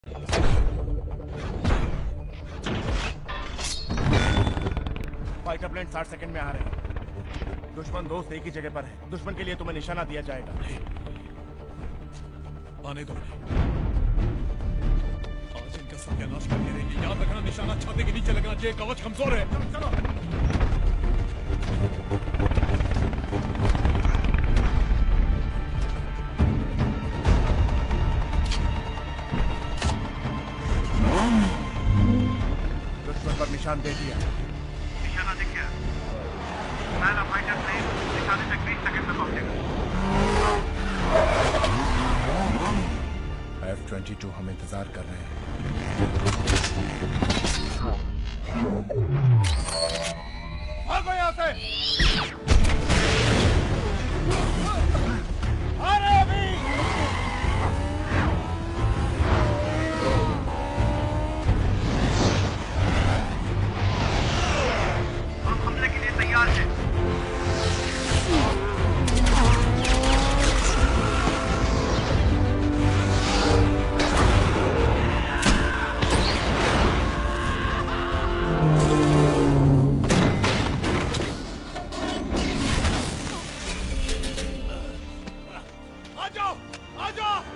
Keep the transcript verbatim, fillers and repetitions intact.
Fighter plane साठ second में आ रहे हैं। दुश्मन दोस्त एक ही जगह पर है। दुश्मन के लिए तुम्हें निशाना दिया जाएगा। आने दो। आज इनका सत्यानाश करके रहेंगे। याद रखना, निशाना छाते के नीचे लगना चाहिए। कवच कमजोर है। चलो चलो। दुश्मन पर निशान दे दिया। निशाना दिख गया। पहला फाइटर प्लेन निशाने तक बीस सेकंड में पहुंचेगा। एफ ट्वेंटी टू हम इंतजार कर रहे हैं। भागो यहाँ से। अरे अभी हम हमले के लिए तैयार हैं। आ जाओ, आ जाओ।